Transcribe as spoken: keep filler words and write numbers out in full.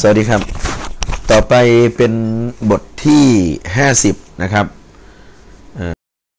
สวัสดีครับต่อไปเป็นบทที่ห้าสิบนะครับ